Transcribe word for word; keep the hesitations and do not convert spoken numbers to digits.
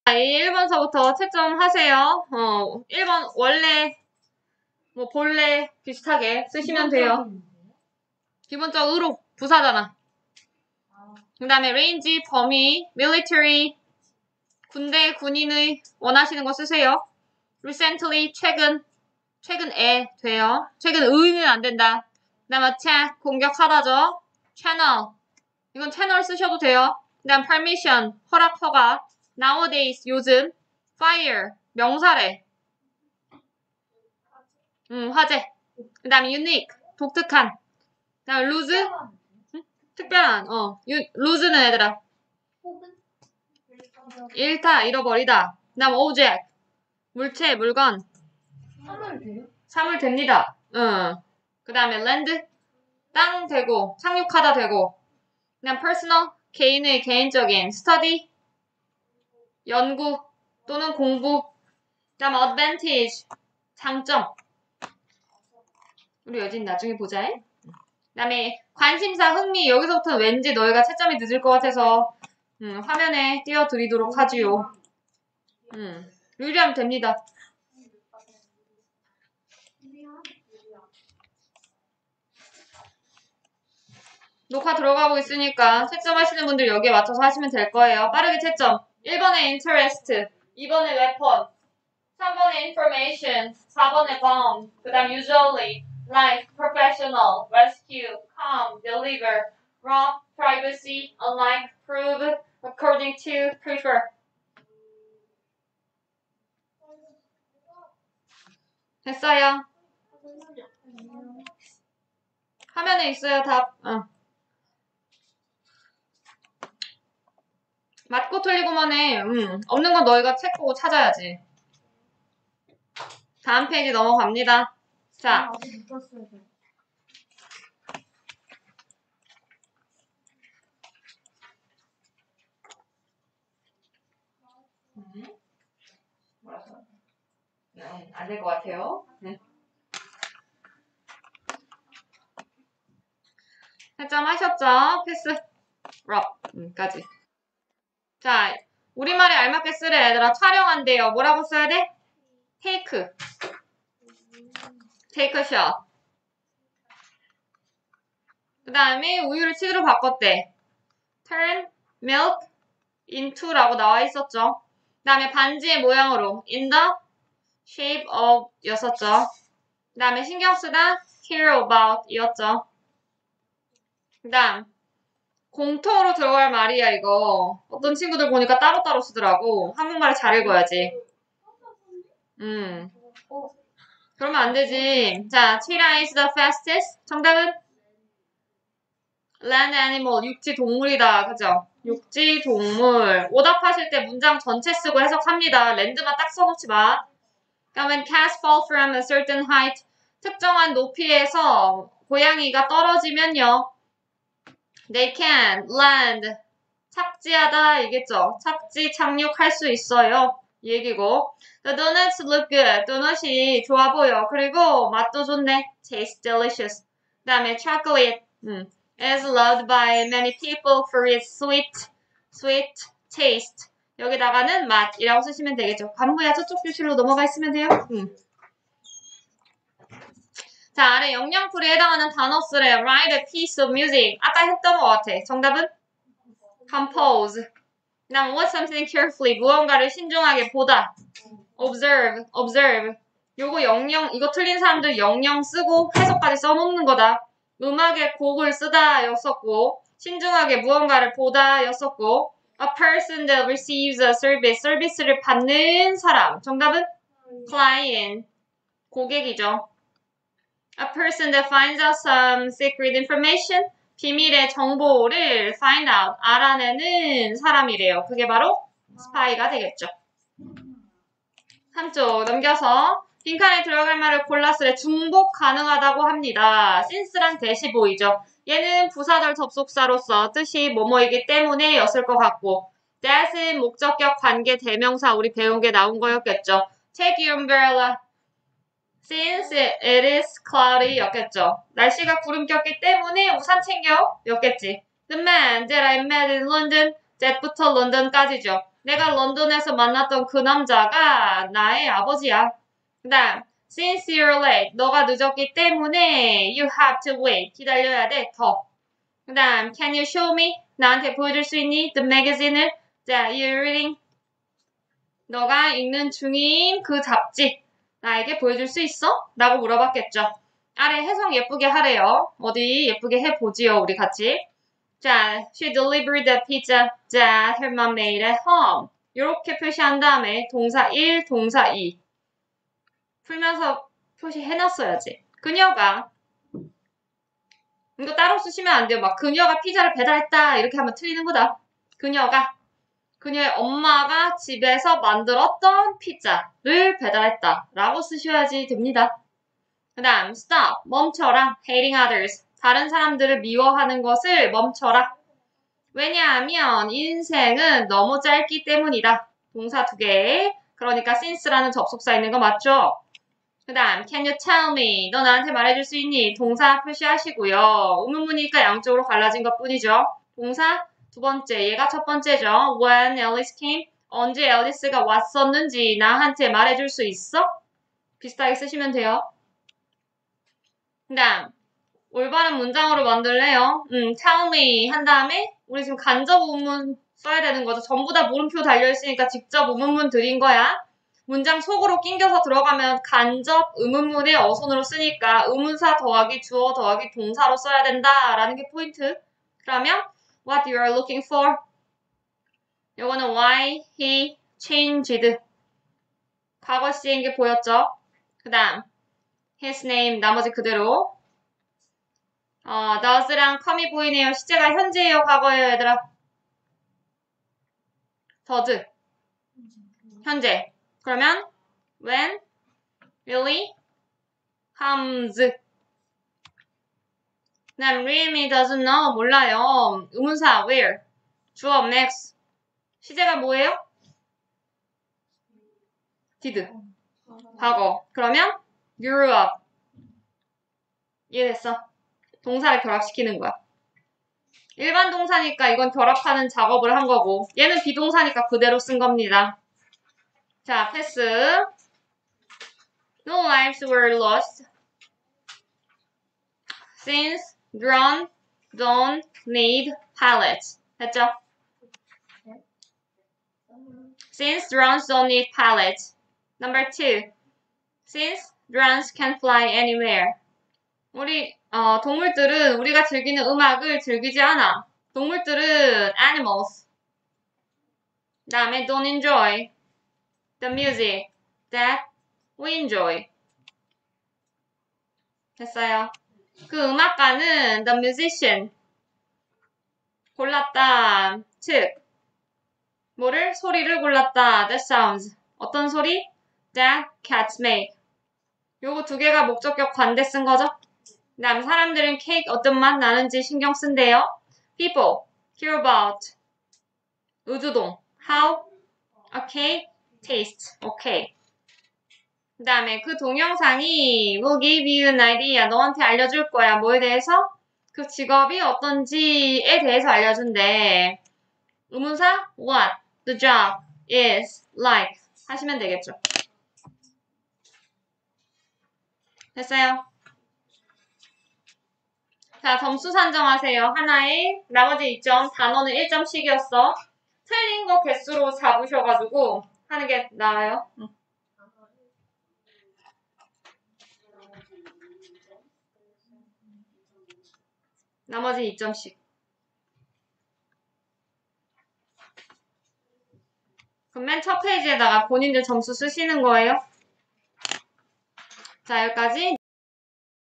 일 번서부터 채점하세요. 어, 일 번 원래, 뭐 본래 비슷하게 쓰시면 돼요. 기본적으로 부사잖아. 그 다음에 range, 범위, military, 군대, 군인의 원하시는 거 쓰세요. recently, 최근, 최근에 돼요. 최근의는 안 된다. 그 다음 attack, 공격하다죠. channel, 이건 채널 쓰셔도 돼요. 그 다음 permission, 허락, 허가. nowadays, 요즘. fire, 명사래. 음, 화재. 그 다음에 unique, 독특한. 그 다음에 lose, 응? 특별한. 어, 유, lose는 얘들아. 잃다, 잃어버리다. 그 다음 object, 물체, 물건. 사물 돼요? 사물 됩니다. 응. 그 다음에 land, 땅 되고, 착륙하다 되고. 그다음 personal, 개인의 개인적인. study, 연구 또는 공부. 그다음 advantage, 장점. 우리 여진 나중에 보자. 그다음에 관심사, 흥미. 여기서부터는 왠지 너희가 채점이 늦을 것 같아서 음, 화면에 띄워드리도록 하지요. 음, 유리하면 됩니다. 녹화 들어가고 있으니까 채점하시는 분들 여기에 맞춰서 하시면 될 거예요. 빠르게 채점. 일 번에 interest, 이 번에 weapon, 삼 번에 information, 사 번에 bomb, 그 다음 usually, life, professional, rescue, come, deliver, rob, privacy, unlike, prove, according to, prefer. 됐어요. 화면에 있어요, 답. 어. 맞고 틀리고만 해. 음, 없는 건 너희가 책 보고 찾아야지. 다음 페이지 넘어갑니다. 자. 음. 네, 안 될 것 같아요. 네. 채점하셨죠? 패스, 럽까지. 자, 우리말에 알맞게 쓰래, 얘들아. 촬영한대요. 뭐라고 써야 돼? take. take a shot. 그 다음에 우유를 치즈로 바꿨대. turn milk into라고 나와 있었죠. 그 다음에 반지의 모양으로 in the shape of 였었죠. 그 다음에 신경 쓰다 care about 이었죠. 그 다음 공통으로 들어갈 말이야, 이거. 어떤 친구들 보니까 따로따로 쓰더라고. 한국말을 잘 읽어야지. 음. 그러면 안 되지. 자, cheetah is the fastest. 정답은? land animal, 육지 동물이다. 그죠? 육지 동물. 오답하실 때 문장 전체 쓰고 해석합니다. 랜드만 딱 써놓지 마. 그러면 cats fall from a certain height. 특정한 높이에서 고양이가 떨어지면요. They can land. 착지하다 이겠죠. 착지, 착륙할 수 있어요. 이 얘기고. The donuts look good. 도넛이 좋아 보여. 그리고 맛도 좋네. Taste delicious. 그 다음에 chocolate 음, is loved by many people for its sweet, sweet taste. 여기다가는 맛이라고 쓰시면 되겠죠. 간부야 저쪽 교실로 넘어가 있으면 돼요. 음. 자, 아래 영양풀이에 해당하는 단어 쓰래. Write a piece of music. 아까 했던 것 같아. 정답은? compose. 그 다음 watch something carefully. 무언가를 신중하게 보다. observe, observe. 요거 영영, 이거 틀린 사람들 영영 쓰고 해석까지 써놓는 거다. 음악의 곡을 쓰다 였었고, 신중하게 무언가를 보다 였었고, a person that receives a service. 서비스를 받는 사람. 정답은? client. 고객이죠. A person that finds out some secret information. 비밀의 정보를 find out, 알아내는 사람이래요. 그게 바로 스파이가 되겠죠. 한쪽 넘겨서 빈칸에 들어갈 말을 골라쓰래. 중복 가능하다고 합니다. since랑 대시 보이죠. 얘는 부사절 접속사로서 뜻이 뭐뭐이기 때문에 였을 것 같고 that은 목적격 관계 대명사 우리 배운 게 나온 거였겠죠. Take your umbrella. Since it is cloudy 였겠죠. 날씨가 구름 꼈기 때문에 우산 챙겨 였겠지. The man that I met in London, that부터 런던까지죠. 내가 런던에서 만났던 그 남자가 나의 아버지야. 그 다음, since you're late. 너가 늦었기 때문에 you have to wait. 기다려야 돼. 더. 그 다음, can you show me? 나한테 보여줄 수 있니? The magazine을. 자, you're reading. 너가 읽는 중인 그 잡지. 나에게 보여줄 수 있어? 라고 물어봤겠죠. 아래 해석 예쁘게 하래요. 어디 예쁘게 해보지요, 우리 같이. 자, she delivered the pizza that her mom made at home. 이렇게 표시한 다음에 동사 일, 동사 이. 풀면서 표시해놨어야지. 그녀가 이거 따로 쓰시면 안 돼요. 막 그녀가 피자를 배달했다 이렇게 하면 틀리는 거다. 그녀가 그녀의 엄마가 집에서 만들었던 피자를 배달했다 라고 쓰셔야지 됩니다. 그 다음 stop, 멈춰라. hating others, 다른 사람들을 미워하는 것을 멈춰라. 왜냐하면 인생은 너무 짧기 때문이다. 동사 두 개. 그러니까 since라는 접속사 있는 거 맞죠? 그 다음 can you tell me, 너 나한테 말해줄 수 있니? 동사 표시하시고요. 의문문이니까 양쪽으로 갈라진 것 뿐이죠. 동사 두 번째, 얘가 첫 번째죠. When Alice came, 언제 앨리스가 왔었는지 나한테 말해줄 수 있어? 비슷하게 쓰시면 돼요. 그 다음 올바른 문장으로 만들래요. 음, tell me 한 다음에 우리 지금 간접 의문문 써야 되는 거죠. 전부 다 물음표 달려있으니까 직접 의문문 드린 거야. 문장 속으로 낑겨서 들어가면 간접 의문문의 어순으로 쓰니까 의문사 더하기 주어 더하기 동사로 써야 된다라는 게 포인트. 그러면 what you are looking for. 요거는 why he changed. 과거 시행기 보였죠? 그 다음 his name 나머지 그대로. 어, does랑 come이 보이네요. 시제가 현재예요, 과거예요, 얘들아? does. 현재. 그러면 when really comes. 그다음 really doesn't know 몰라요. 의문사 where. 주어 next. 시제가 뭐예요? did. 과거. 그러면 grew up. 이해됐어? 동사를 결합시키는 거야. 일반 동사니까 이건 결합하는 작업을 한 거고 얘는 비동사니까 그대로 쓴 겁니다. 자, 패스. No lives were lost since drones don't need pilots. 됐죠? Since drones don't need pilots. Number two. Since drones can fly anywhere. 우리 어, 동물들은 우리가 즐기는 음악을 즐기지 않아. 동물들은 animals. 그 다음에 don't enjoy the music that we enjoy. 됐어요. 그 음악가는 the musician. 골랐다. 즉 뭐를? 소리를 골랐다. The sounds. 어떤 소리? That cats make. 요거 두 개가 목적격 관대 쓴 거죠. 그 다음 사람들은 케이크 어떤 맛 나는지 신경 쓴대요. People care about. 의주동. How a cake tastes. Okay. 그 다음에 그 동영상이 will give you an idea. 너한테 알려줄 거야. 뭐에 대해서? 그 직업이 어떤지에 대해서 알려준대. 의문사 what the job is like 하시면 되겠죠. 됐어요? 자, 점수 산정하세요. 하나에 나머지 이 점, 단어는 일 점씩이었어. 틀린 거 개수로 잡으셔가지고 하는 게 나아요. 응. 나머지 이 점씩. 그럼 맨 첫 페이지에다가 본인들 점수 쓰시는 거예요. 자, 여기까지.